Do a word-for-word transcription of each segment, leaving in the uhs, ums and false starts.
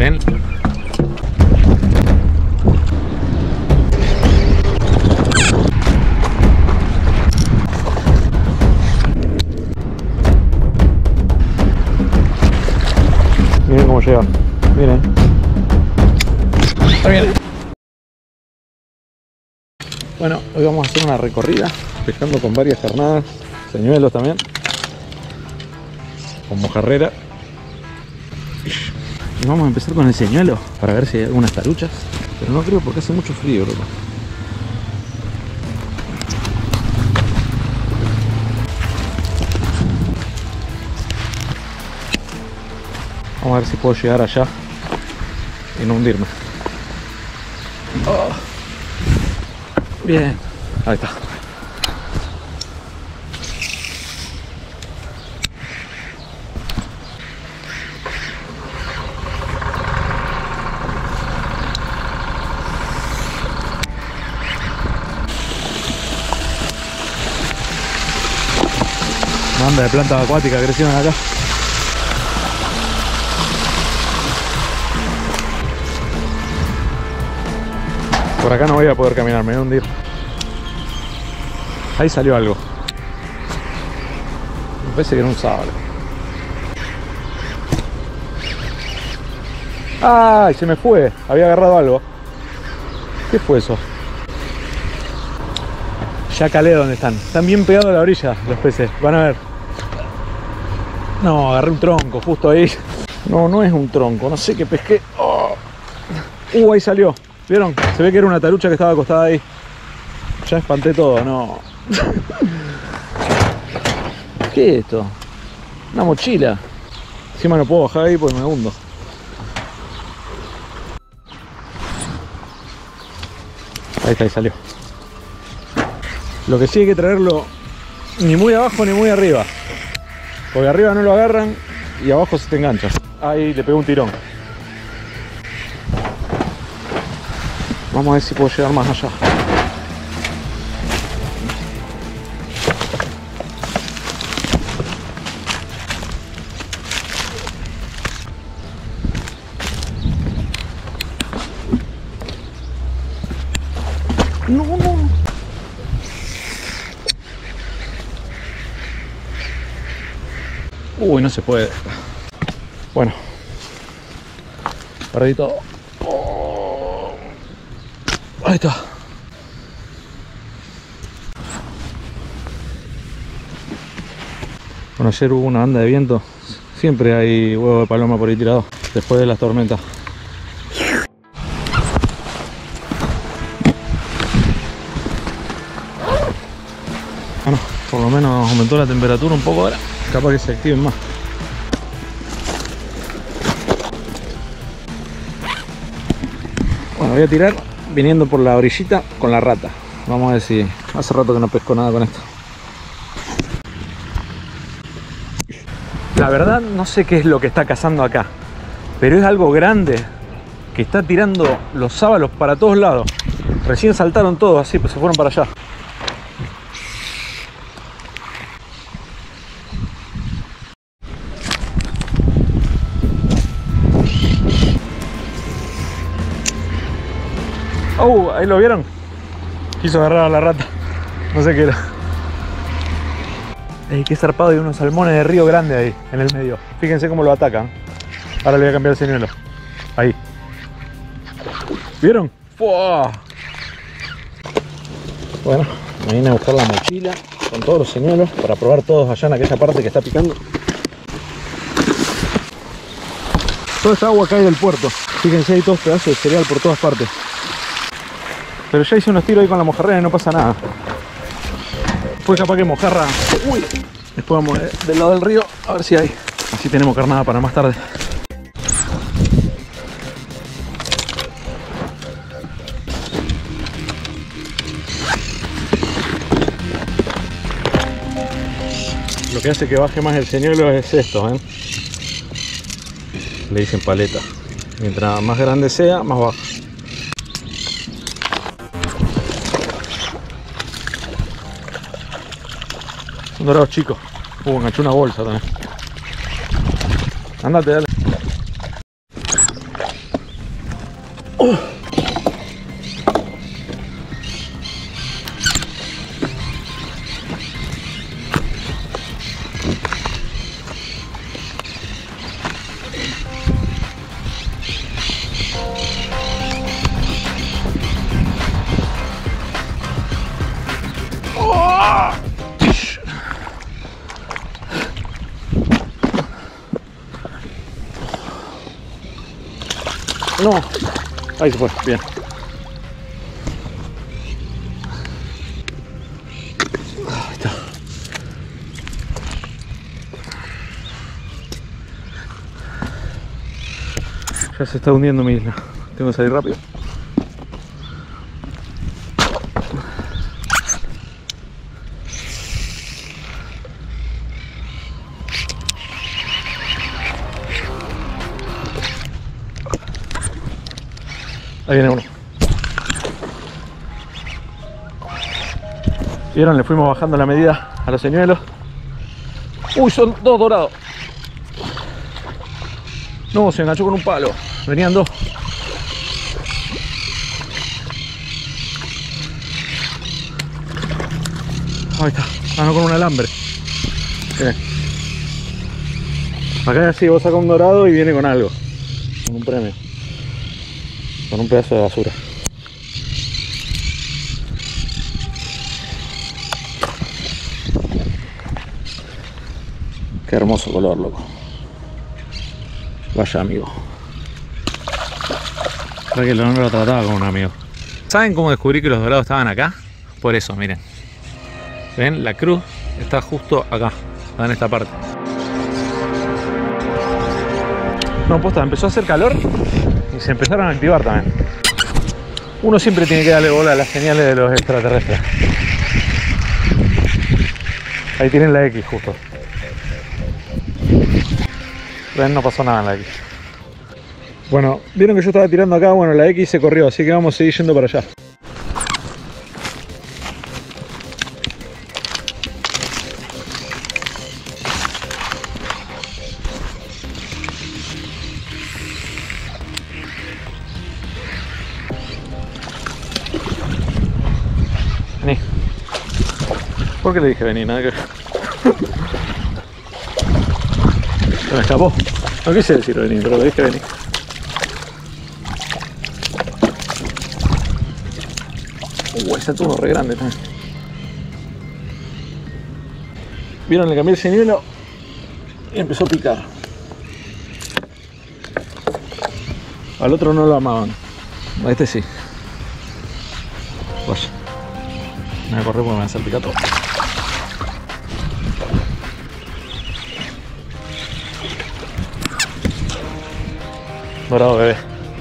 ¿Ven? Miren cómo llegan. Miren. Está bien. Bueno, hoy vamos a hacer una recorrida pescando con varias carnadas, señuelos también, con mojarrera. Y vamos a empezar con el señuelo para ver si hay algunas taruchas, pero no creo porque hace mucho frío, loco. Vamos a ver si puedo llegar allá y no hundirme. Oh. Bien, ahí está. Banda de plantas acuáticas que crecieron acá. Por acá no voy a poder caminar, me voy a hundir. Ahí salió algo. Me parece que era un sable. ¡Ay! Se me fue. Había agarrado algo. ¿Qué fue eso? Ya calé donde están. Están bien pegados a la orilla los peces. Van a ver. No, agarré un tronco justo ahí. No, no es un tronco. No sé qué pesqué. Oh. Uh, ahí salió. ¿Vieron? Se ve que era una tarucha que estaba acostada ahí. Ya espanté todo, no. ¿Qué es esto? Una mochila. Encima no puedo bajar ahí porque me hundo. Ahí está, ahí salió. Lo que sí hay que traerlo ni muy abajo ni muy arriba, porque arriba no lo agarran y abajo se te engancha. Ahí le pegó un tirón. Vamos a ver si puedo llegar más allá. No, no. Uy, no se puede. Bueno, perdí todo. Oh. Ahí está. Bueno, ayer hubo una banda de viento. Siempre hay huevo de paloma por ahí tirado después de las tormentas. Bueno, por lo menos aumentó la temperatura un poco ahora. Capaz que se activen más. Bueno, voy a tirar viniendo por la orillita con la rata. Vamos a ver si... Hace rato que no pesco nada con esto. La verdad no sé qué es lo que está cazando acá, pero es algo grande que está tirando los sábalos para todos lados. Recién saltaron todos así, pues se fueron para allá. Oh, ahí lo vieron. Quiso agarrar a la rata. No sé qué era. Ey, qué zarpado, hay unos salmones de río grande ahí, en el medio. Fíjense cómo lo atacan. Ahora le voy a cambiar el señuelo. Ahí. ¿Vieron? ¡Fua! Bueno, me vine a buscar la mochila con todos los señuelos para probar todos allá en aquella parte que está picando. Toda esta agua cae del puerto. Fíjense, hay todos pedazos de cereal por todas partes. Pero ya hice unos tiros ahí con la mojarrera y no pasa nada. Fue capaz que mojarra. Uy. Después vamos del lado del río a ver si hay. Así tenemos carnada para más tarde. Lo que hace que baje más el señuelo es esto, ¿eh? Le dicen paleta. Mientras más grande sea, más baja. Son dorados chicos. Uh, enganché una bolsa también. Andate, dale. Oh. No, ahí se fue, bien. Ahí está. Ya se está hundiendo mi isla. Tengo que salir rápido. Ahí viene uno. ¿Vieron? Le fuimos bajando la medida a los señuelos. Uy, son dos dorados. No, se enganchó con un palo. Venían dos. Ahí está. Ah, no, con un alambre. Bien. Acá sí, vos sacás un dorado y viene con algo. Con un premio. Con un pedazo de basura. Qué hermoso color, loco. Vaya amigo. Creo que no lo trataba como un amigo. ¿Saben cómo descubrí que los dorados estaban acá? Por eso, miren. ¿Ven? La cruz está justo acá. Está en esta parte. No, posta, empezó a hacer calor y se empezaron a activar también. Uno siempre tiene que darle bola a las señales de los extraterrestres. Ahí tienen la X justo. ¿Ven? No pasó nada en la X. Bueno, vieron que yo estaba tirando acá. Bueno, la X se corrió, así que vamos a seguir yendo para allá. Vení. ¿Por qué le dije vení? Nada que... Se me escapó. No quise decir vení, pero le dije vení. Uh, ese tubo re grande también. Vieron, le cambié el señuelo y empezó a picar. Al otro no lo amaban. A este sí. Vaya. Me voy a correr porque me va a hacer picar todo. Dorado, bebé.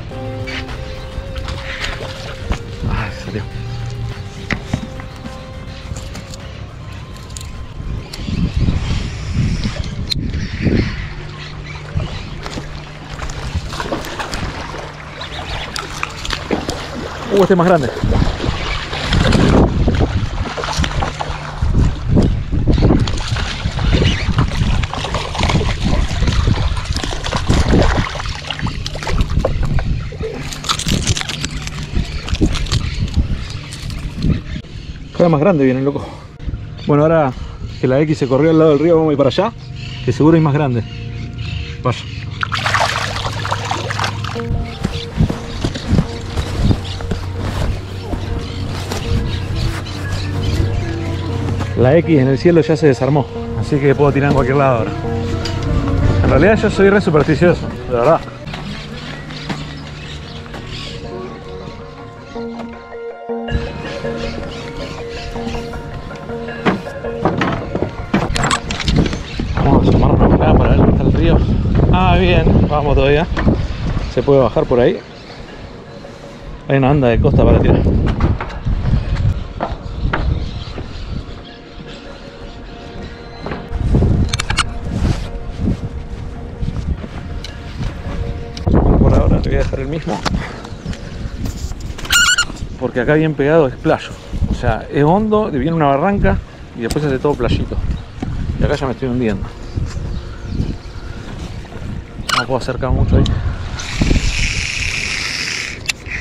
Ay, salió. Uh, este es más grande. Cada más grande viene, loco. Bueno, ahora que la X se corrió al lado del río, vamos a ir para allá, que seguro hay más grande. Vaya. La X en el cielo ya se desarmó, así que puedo tirar en cualquier lado ahora. En realidad yo soy re supersticioso, de verdad. Vamos a asomarnos acá para ver dónde está el río. Ah, bien, vamos todavía. Se puede bajar por ahí. Hay una anda de costa para tirar. Por ahora te voy a dejar el mismo, porque acá bien pegado es playo. O sea, es hondo, viene una barranca y después hace todo playito. Y acá ya me estoy hundiendo. No puedo acercar mucho ahí.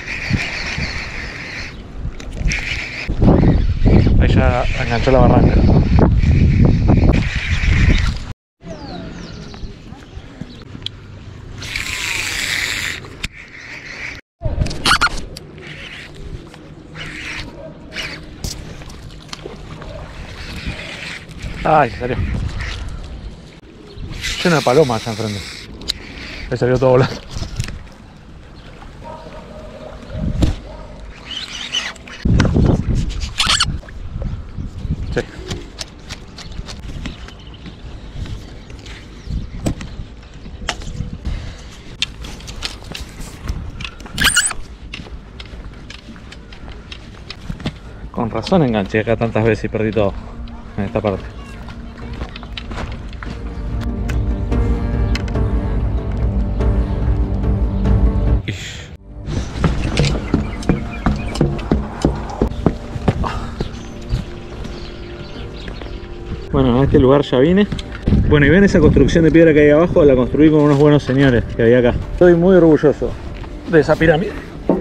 ya enganchó la barranca. Ay, se salió. Lleno de palomas allá enfrente. Ahí salió todo volando. Sí. Con razón enganché acá tantas veces y perdí todo en esta parte. Bueno, a este lugar ya vine. Bueno, y ven esa construcción de piedra que hay abajo, la construí con unos buenos señores que había acá. Estoy muy orgulloso de esa pirámide.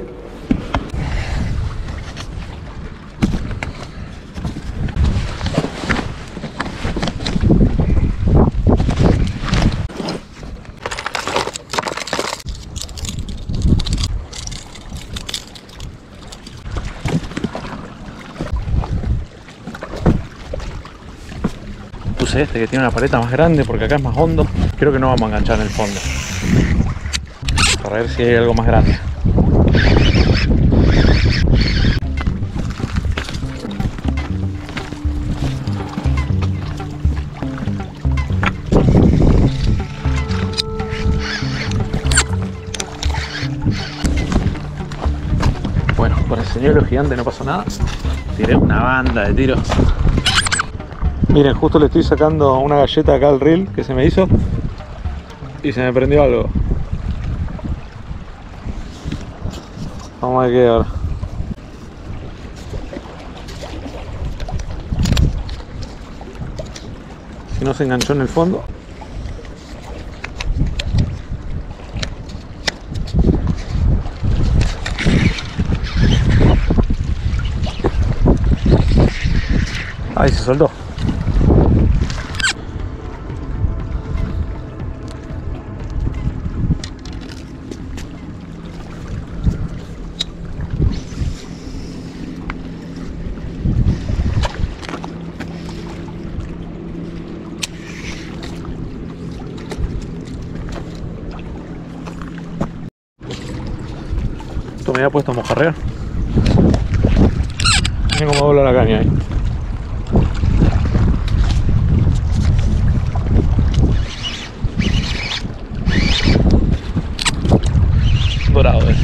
Puse este que tiene una paleta más grande porque acá es más hondo. Creo que no vamos a enganchar en el fondo, para ver si hay algo más grande. Bueno, con el señuelo gigante no pasó nada. Tiré una banda de tiros. Miren, justo le estoy sacando una galleta acá al reel que se me hizo y se me prendió algo. Vamos a ver qué ahora. Si no se enganchó en el fondo. Ahí se soltó. Esto me había puesto a mojarrear. Miren cómo dobla la caña ahí. Dorado ese.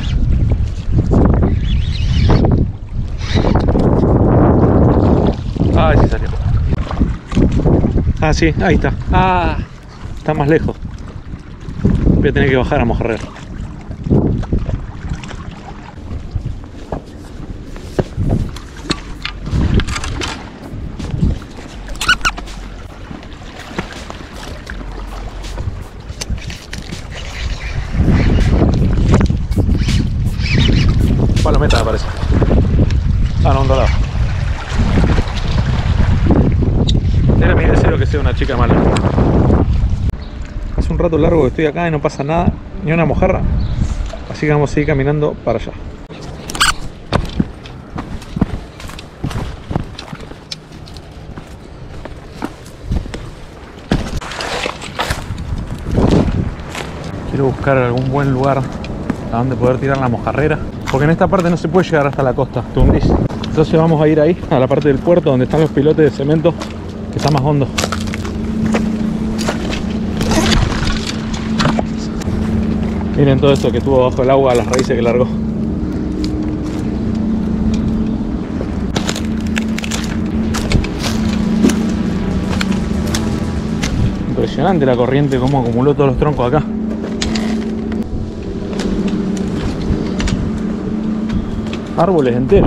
Ay, sí salió. Ah, sí, ahí está. Ah, está más lejos. Voy a tener que bajar a mojarrear. Palometa me parece. Ah, no, un dorado. Era mi deseo que sea una chica mala. Hace un rato largo que estoy acá y no pasa nada, ni una mojarra. Así que vamos a seguir caminando para allá. Quiero buscar algún buen lugar a donde poder tirar la mojarrera, porque en esta parte no se puede llegar hasta la costa, Tundris. Entonces vamos a ir ahí, a la parte del puerto donde están los pilotes de cemento, que está más hondo. Miren todo esto que tuvo bajo el agua, las raíces que largó. Impresionante la corriente, cómo acumuló todos los troncos acá. Árboles enteros.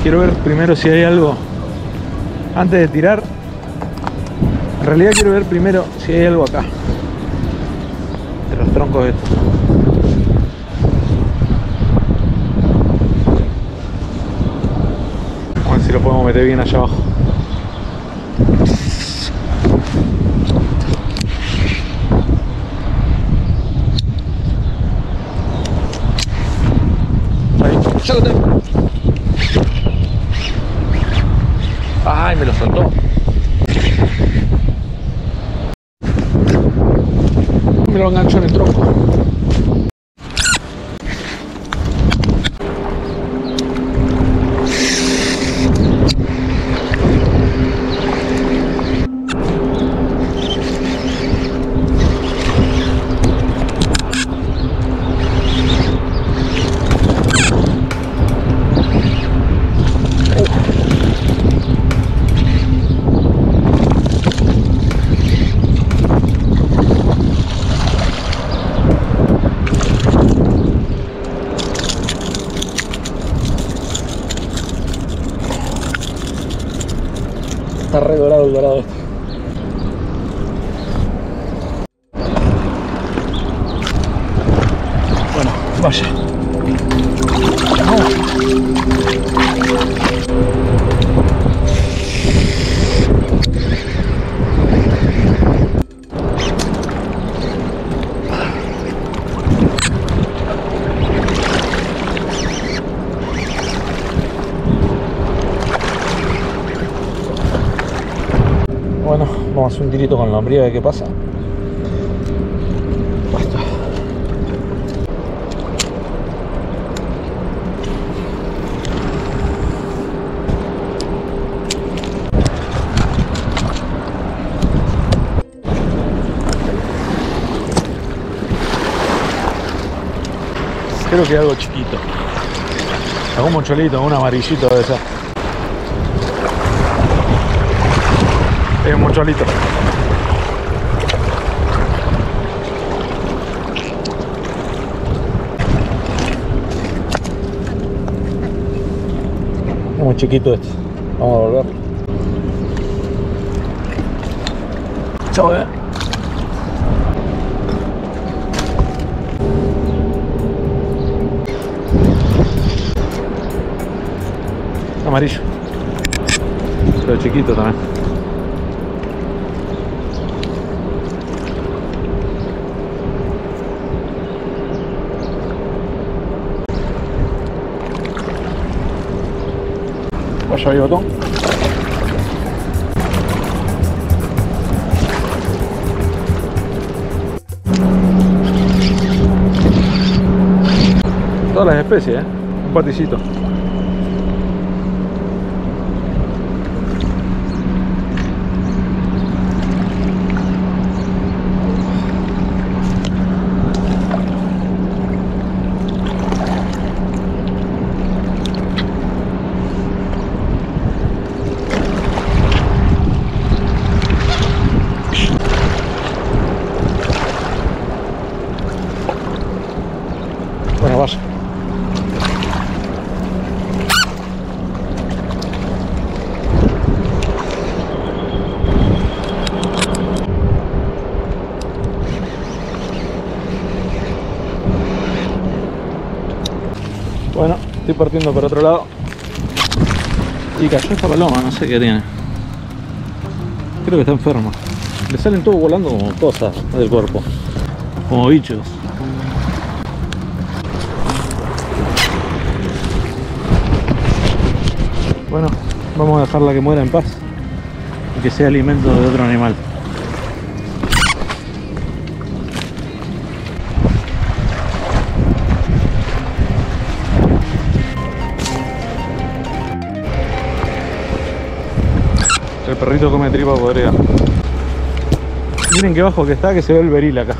Quiero ver primero si hay algo antes de tirar. En realidad quiero ver primero si hay algo acá de los troncos estos. Vamos a ver si lo podemos meter bien allá abajo. Ahí, ya lo tengo. Ay, me lo soltó. Me lo enganchó en el tronco. Está re dorado el dorado este. Bueno, vaya. Vamos. Bueno, vamos a hacer un tirito con la hombría de qué pasa. Basta. Creo que algo chiquito. Algún moncholito, un amarillito de esa. Es un moncholito. Muy chiquito este. Vamos a volver. Chao, eh. Amarillo. Pero chiquito también. Vaya ahí, botón. Todas las especies, ¿eh? Un paticito. Bueno, vaya. Bueno, estoy partiendo por otro lado. Y cayó esta paloma, no sé qué tiene. Creo que está enferma. Le salen todos volando como cosas del cuerpo, como bichos. Bueno, vamos a dejarla que muera en paz y que sea alimento de otro animal. El perrito come tripa podrida. Miren qué bajo que está, que se ve el beril acá.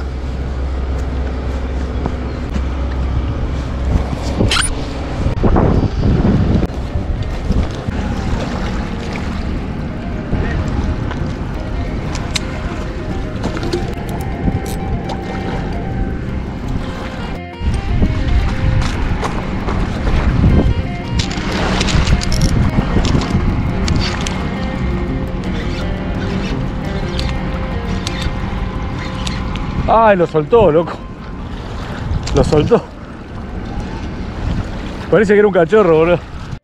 Ay, lo soltó, loco. Lo soltó. Parece que era un cachorro, boludo.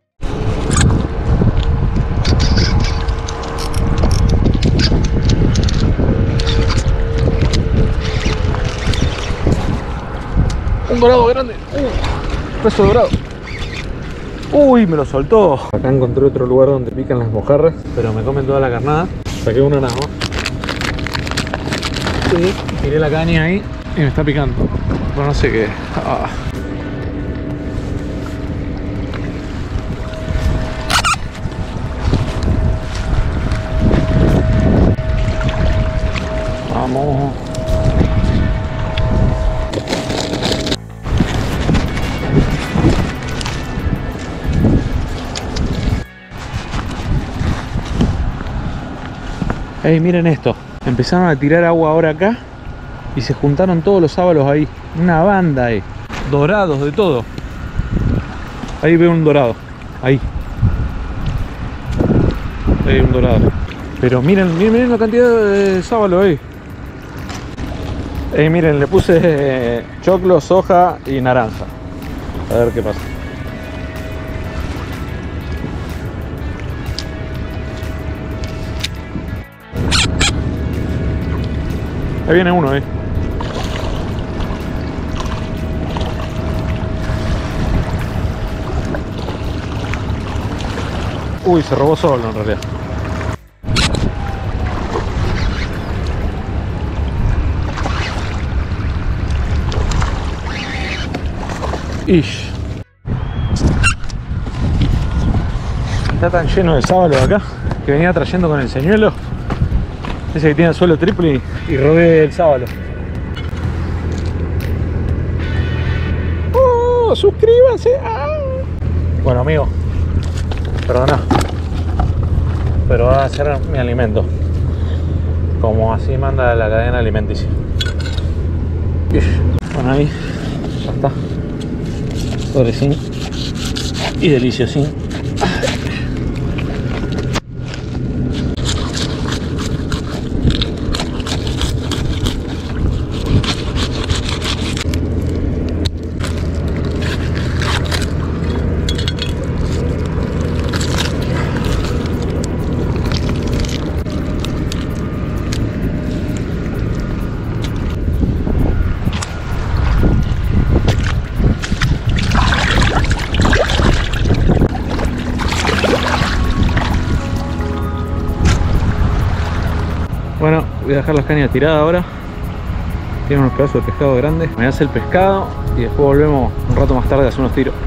Un dorado grande. Uh, peso dorado. Uy, me lo soltó. Acá encontré otro lugar donde pican las mojarras, pero me comen toda la carnada. Saqué una nada más. Sí, tiré la caña ahí y me está picando. Bueno, no sé qué. Ah. Vamos. Ey, miren esto. Empezaron a tirar agua ahora acá y se juntaron todos los sábalos ahí. Una banda ahí. Dorados, de todo. Ahí veo un dorado. Ahí. Ahí hay un dorado. Pero miren, miren, miren la cantidad de sábalos ahí. Ey, miren, le puse eh, choclo, soja y naranja. A ver qué pasa. Ahí viene uno, ahí. Uy, se robó solo en realidad. Ish. Está tan lleno de sábalos acá que venía trayendo con el señuelo. Ese que tiene el suelo triple y, y robé el sábalo. ¡Oh! ¡Suscríbanse! ¡Ah! Bueno, amigo, perdona, pero va a ser mi alimento, como así manda la cadena alimenticia. Bueno, ahí ya está. Sobrecín y deliciosín. Bueno, voy a dejar las cañas tiradas ahora. Tiene unos pedazos de pescado grandes. Me hace el pescado y después volvemos un rato más tarde a hacer unos tiros.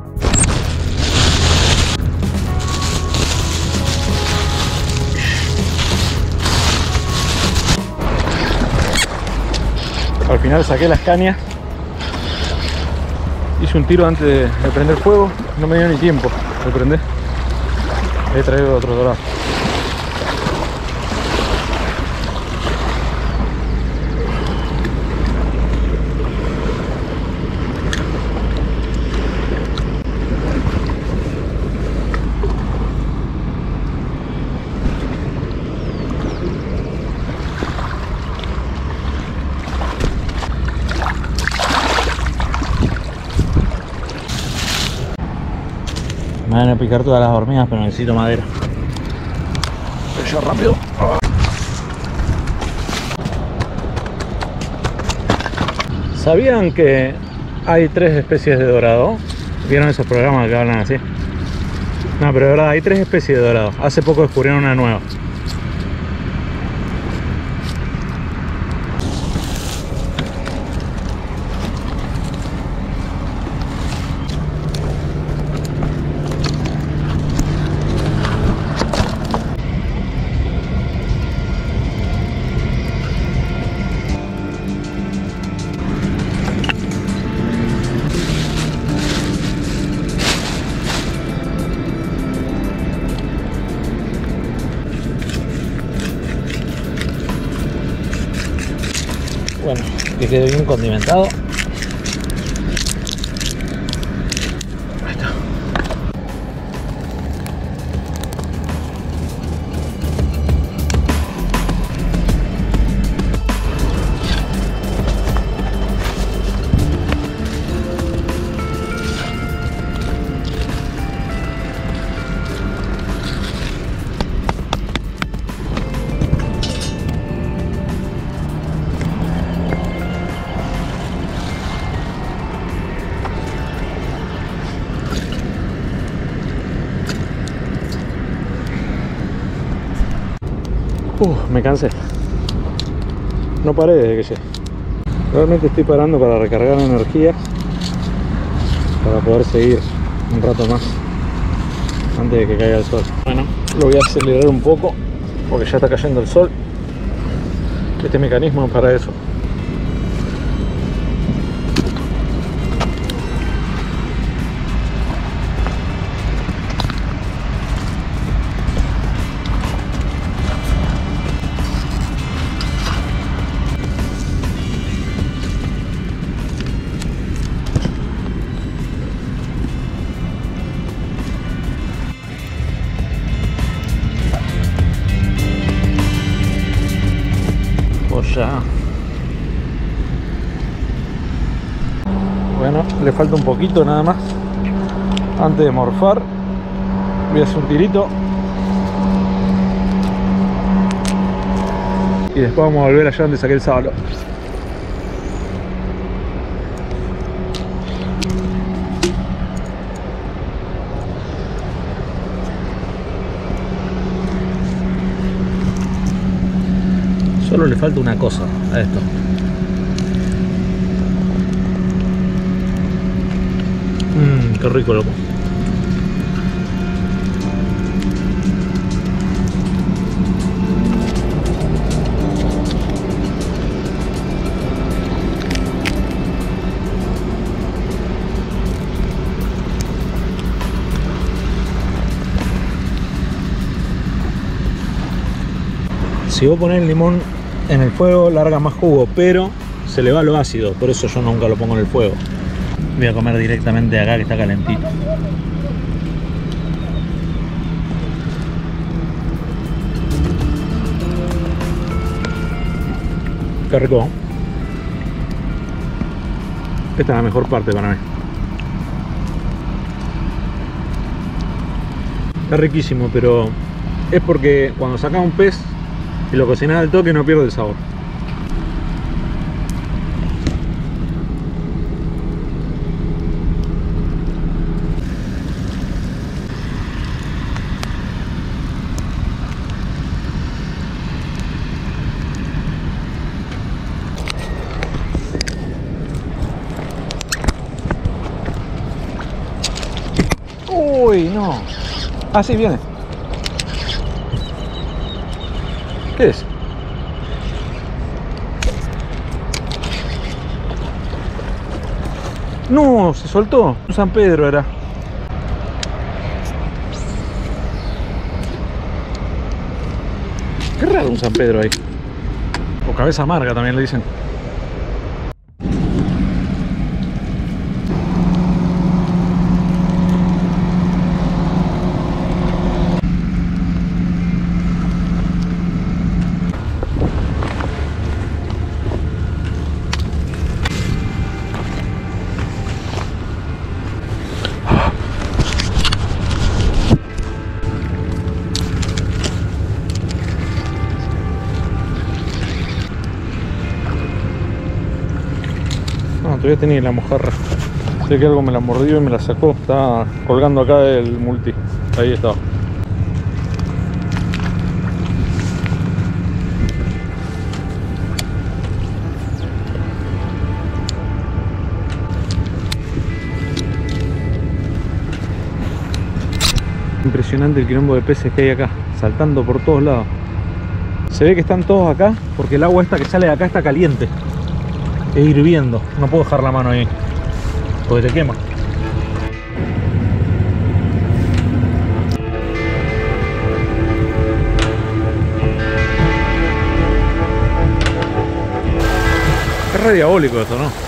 Al final saqué las cañas. Hice un tiro antes de, de prender fuego. No me dio ni tiempo de prender. He traído otro dorado. Me van a picar todas las hormigas, pero necesito madera. Pero yo rápido. ¿Sabían que hay tres especies de dorado? ¿Vieron esos programas que hablan así? No, pero de verdad, hay tres especies de dorado. Hace poco descubrieron una nueva. Bueno, que quede bien condimentado. Ahí está. Uh, me cansé. No paré desde que llegué. Realmente estoy parando para recargar energía, para poder seguir un rato más antes de que caiga el sol. Bueno, lo voy a acelerar un poco porque ya está cayendo el sol. Este mecanismo es para eso. Ya. Bueno, le falta un poquito nada más. Antes de morfar, voy a hacer un tirito. Y después vamos a volver allá donde saqué el sábalo. Solo le falta una cosa a esto. Mmm, qué rico, loco. Si vos ponés el limón en el fuego, larga más jugo, pero se le va lo ácido, por eso yo nunca lo pongo en el fuego. Voy a comer directamente de acá que está calentito. Qué rico. Esta es la mejor parte para mí. Está riquísimo, pero es porque cuando sacas un pez y lo cocinas al toque no pierde el sabor. Uy, no. Ah, sí, viene. ¿Qué es? No, se soltó. Un San Pedro era. Qué raro un San Pedro ahí. O cabeza amarga también le dicen. Todavía tenía la mojarra. Sé que algo me la mordió y me la sacó. Estaba colgando acá el multi. Ahí estaba. Impresionante el quilombo de peces que hay acá, saltando por todos lados. Se ve que están todos acá porque el agua esta que sale de acá está caliente. Es hirviendo, no puedo dejar la mano ahí porque te quema. Es re diabólico esto, ¿no?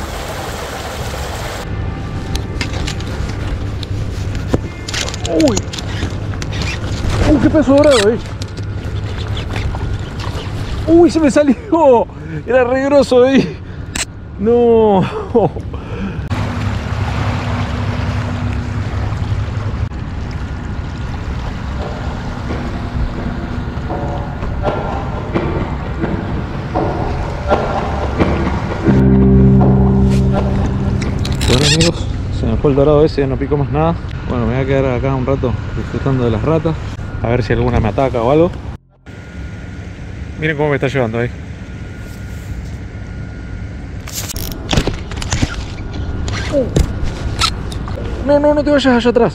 Uy, uy, qué peso dorado ahí. Uy, se me salió, era re grosso ahí. No. Bueno amigos, se me fue el dorado ese, no pico más nada. Bueno, me voy a quedar acá un rato disfrutando de las ratas, a ver si alguna me ataca o algo. Miren cómo me está llevando ahí. No, no, no te vayas allá atrás.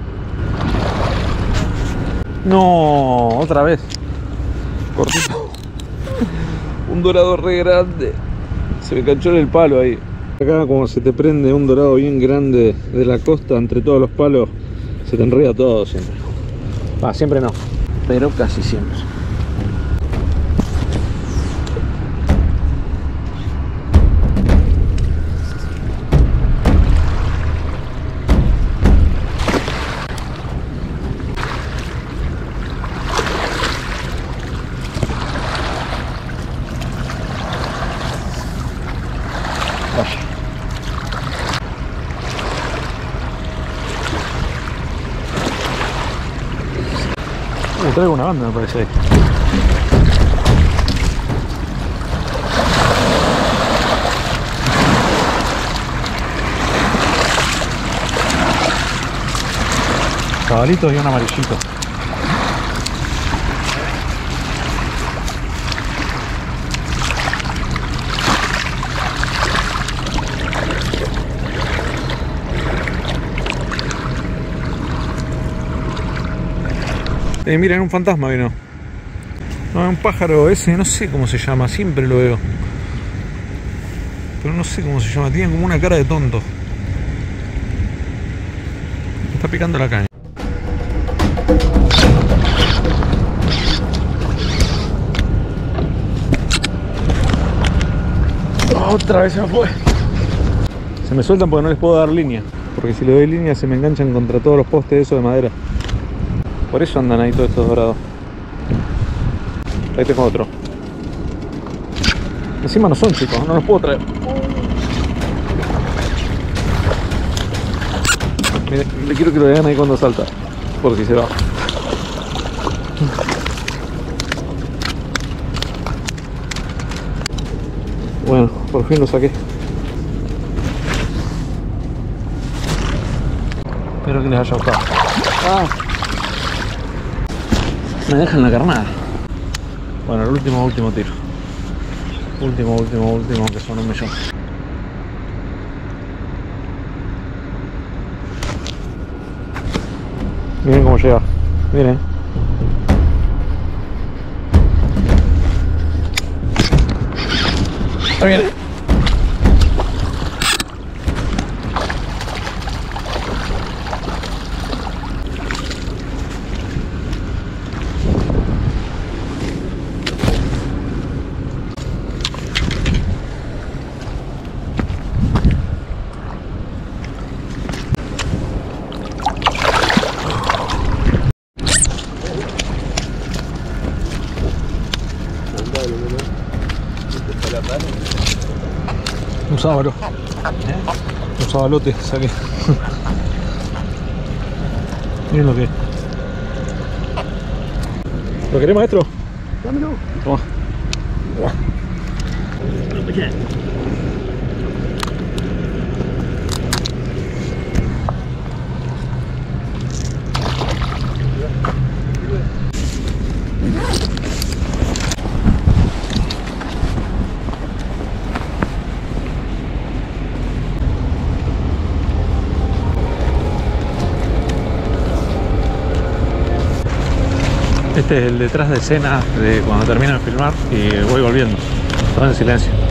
No, otra vez. Cortito. Un dorado re grande. Se me enganchó en el palo ahí. Acá como se te prende un dorado bien grande de la costa entre todos los palos, se te enreda todo siempre. Ah, siempre no, pero casi siempre. Vaya. Uh, traigo una banda, me parece ahí. Cabalitos y un amarillito. Eh, miren, un fantasma vino. No, un pájaro ese, no sé cómo se llama, siempre lo veo. Pero no sé cómo se llama, tiene como una cara de tonto. Me está picando la caña. Otra vez se me fue. Se me sueltan porque no les puedo dar línea. Porque si le doy línea se me enganchan contra todos los postes de eso de madera. Por eso andan ahí todos estos dorados. Ahí tengo otro. Encima no son chicos, no los puedo traer. Mire, le quiero que lo vean ahí cuando salta. Por si se va. Bueno, por fin lo saqué. Espero que les haya gustado. Ah. Me dejan la carnada. Bueno, el último, último tiro. Último, último, último, que son un millón. Miren cómo llega. Miren. Ahí viene. Un sábalo. Un sabalote saqué. Miren lo que es. ¿Lo querés, maestro? Dámelo. Toma. Este es el detrás de escena de cuando termino de filmar y voy volviendo. Todo en silencio.